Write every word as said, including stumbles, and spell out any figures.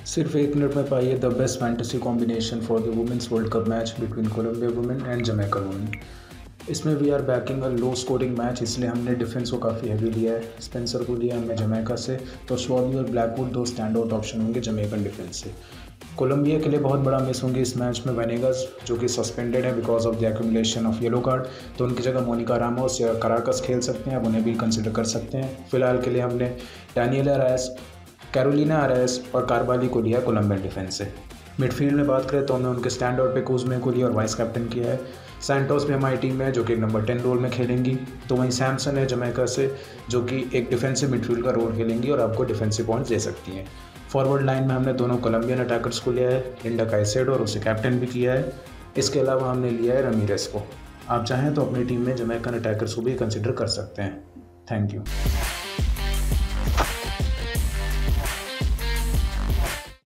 सिर्फ एक मिनट में पाइए the best fantasy combination for the women's world cup match between Colombia women and Jamaica women. इसमें we are backing a low scoring match, इसलिए हमने defence को काफ़ी हैवी लिया है। स्पेंसर को लिया हमने जमैका से, तो शॉबी और ब्लैकवुड दो स्टैंड आउट ऑप्शन होंगे जमैकन डिफेंस से। कोलंबिया के लिए बहुत बड़ा मिस होंगे इस मैच में वेनेगस, जो कि सस्पेंडेड है because of the accumulation of yellow card, तो उनकी जगह मोनिका रामोस या कराकस खेल सकते हैं, अब उन्हें भी कंसिडर कर सकते हैं। फिलहाल के लिए हमने डैनियल अरायस, कैरोलिना अरायस और कारबाली को लिया कोलंबियन डिफेंस से। मिडफील्ड में बात करें तो हमने उनके स्टैंड आउट पे कुजमे को लिया और वाइस कैप्टन किया है। सैंटोस भी हमारी टीम में है, जो कि एक नंबर टेन रोल में खेलेंगी। तो वहीं सैमसन है जमैका से, जो कि एक डिफेंसिव मिडफील्ड का रोल खेलेंगी और आपको डिफेंसिव पॉइंट्स दे सकती हैं। फॉरवर्ड लाइन में हमने दोनों कोलंबियन अटैकर्स को लिया है, लिंडा काइसेडो, और उसे कैप्टन भी किया है। इसके अलावा हमने लिया है रमीरेस को। आप चाहें तो अपनी टीम में जमैकन अटैकर्स को भी कंसिडर कर सकते हैं। Thank you.